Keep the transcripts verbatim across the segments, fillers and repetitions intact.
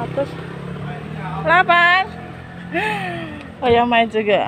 seratus delapan. Oh yang main juga.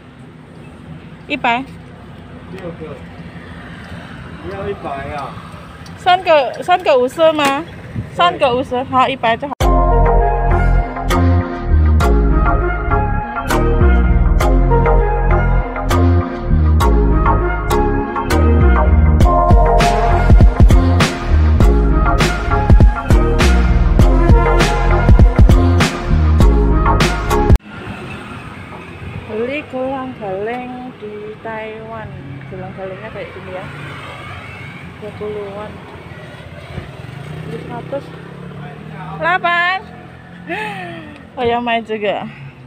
Ipai. 六个，要一百啊？ 三个三个五十吗？三个五十，好，一百就好。Beli kolang-kaling di Taiwan. Kolang-kalingnya kayak gini ya, dua puluhan. Beli seratus delapan. Oh yang main juga.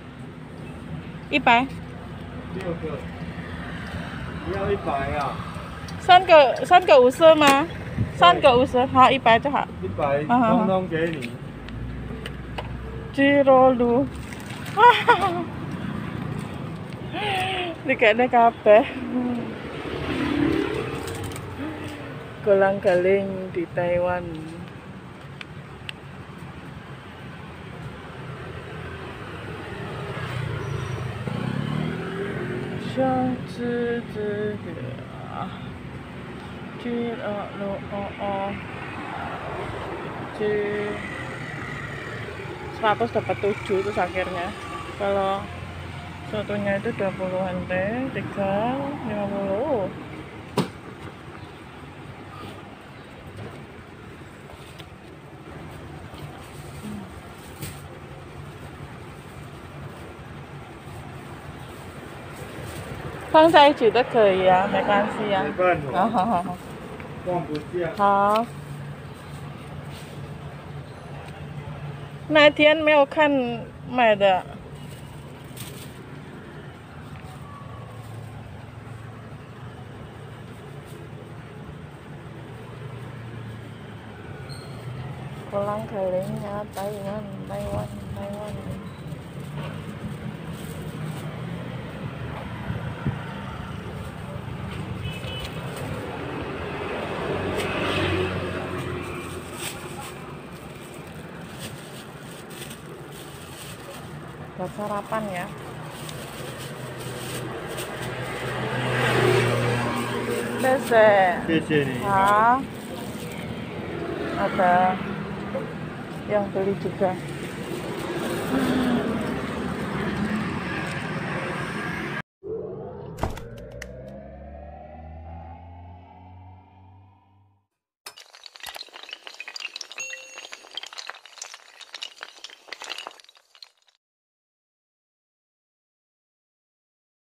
Ipai. 六个，要一百啊？ 三个三个五十吗？三个五十，好，一百就好。 一百，通通给你。 鸡肉炉。Dikene kabeh. Kolang-kaling di Taiwan. Xiang zi zi ge. Ji a lo o o. Ji seratus dapat tujuh terus akhirnya. Kalau sotonya itu dua puluhan teh, tiga, lima puluh. Phong在一起都可以啊，没关系啊。 没办法， 好好好好。 放不下。 好。那天没有看买的。Kolang-kalingnya Taiwan, Taiwan, Taiwan. Buat sarapan ya. Bese. Ah, ada yang beli juga.